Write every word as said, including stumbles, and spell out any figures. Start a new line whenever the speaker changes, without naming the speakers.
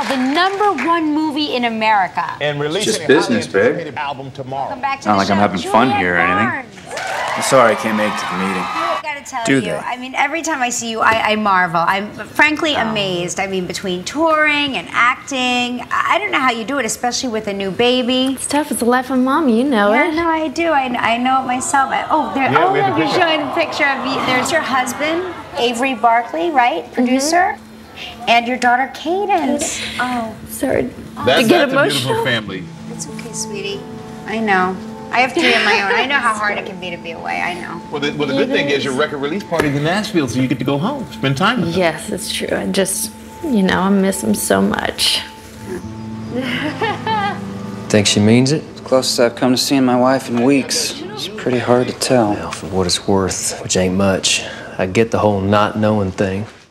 the number one movie in America.
And releasing
just business, babe.
Album tomorrow.
Welcome back to
Not
the
like
show.
I'm having
Juliette
fun here or anything.
Barnes.
I'm sorry I can't make it to the meeting.
I gotta tell
Do
you,
they?
I mean, every time I see you, I, I marvel. I'm frankly
Oh.
amazed. I mean, between touring and acting, I I don't know how you do it, especially with a new baby.
It's tough. It's the life of mom. You know
Yeah,
it.
no, I do. I, I know it myself. I, oh, there.
Yeah,
oh,
we have
look,
the
you're
picture.
showing a picture of you. There's your husband, Avery Barkley, right? Producer, and your daughter, Cadence. Oh,
Sorry
That's,
to get
that's
emotional.
a beautiful family.
it's okay, sweetie. I know. I have three of my own. I know how hard it can be to be away. I know.
Well, the, well, the good thing is your record release party's in Nashville, so you get to go home, spend time with them.
Yes, it's true. I just, you know, I miss him so much.
Think she means it?
Closest I've come to seeing my wife in weeks. It's pretty hard to tell.
Well, for what it's worth, which ain't much, I get the whole not knowing thing.